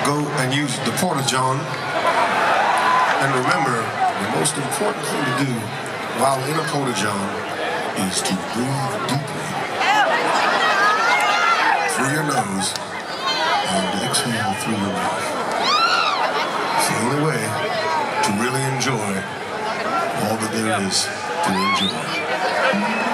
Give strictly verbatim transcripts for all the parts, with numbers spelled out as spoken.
go and use the Porta-John. And remember, the most important thing to do while in a Porta-John is to breathe deeply through your nose and exhale through your mouth. It's the only way to really enjoy all that there is to enjoy.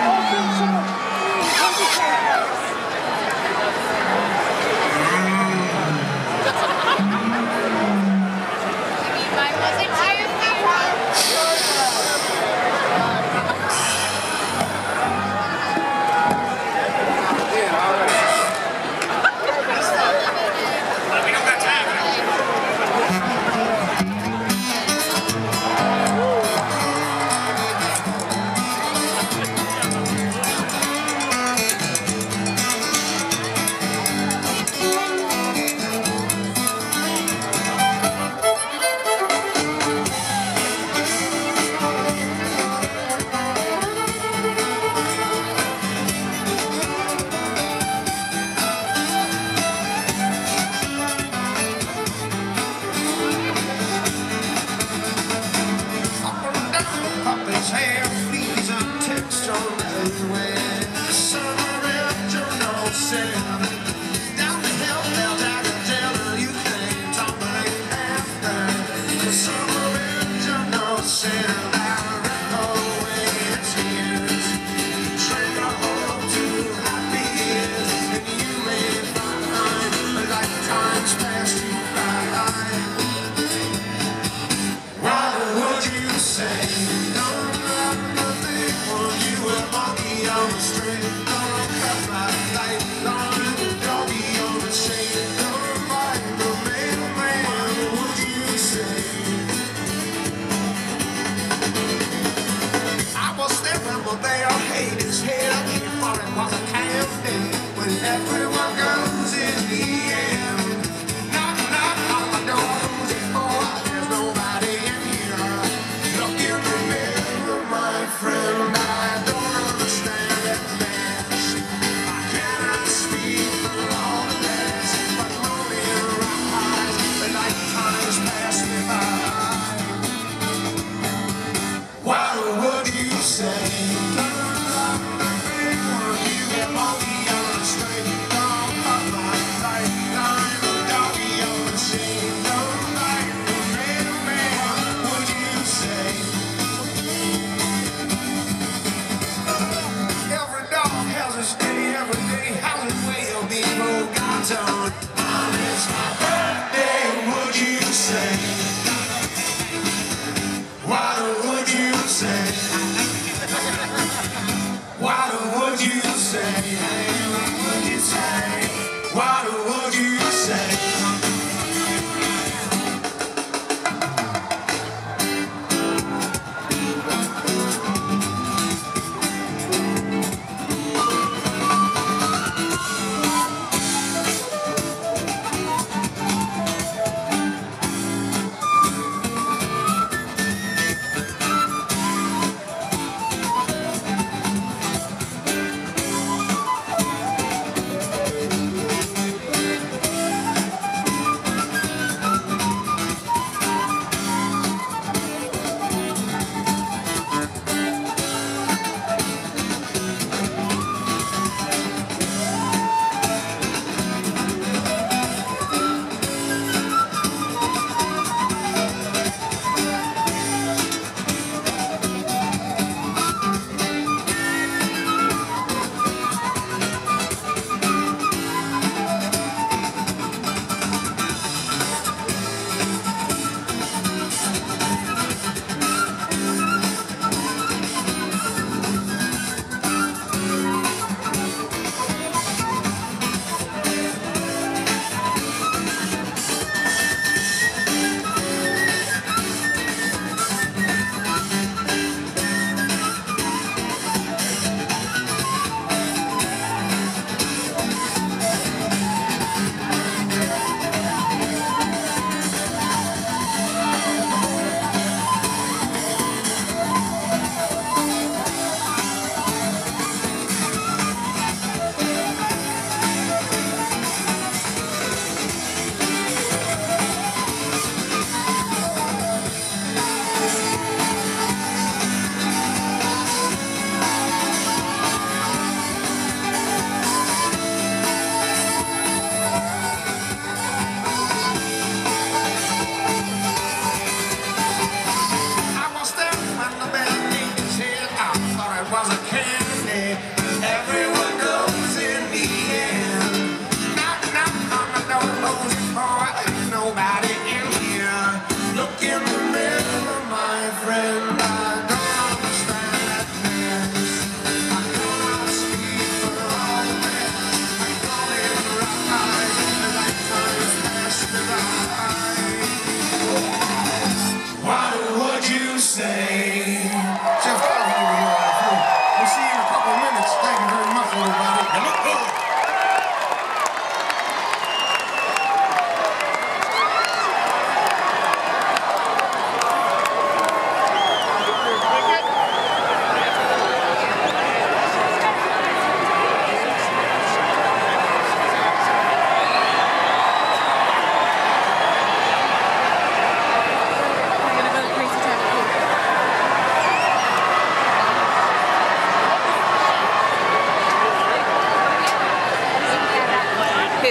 Everyone goes in the end. Knock, knock on the door. Oh, there's nobody in here. Look in the mirror, my friend. I don't understand that mess. I cannot speak for all the rest, but morning rise, the night times pass me by. What would you say? On this my birthday, would you say? What would you say?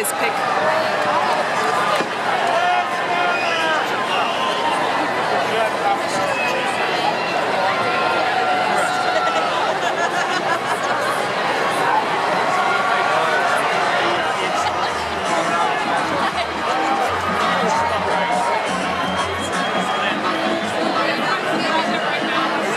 pick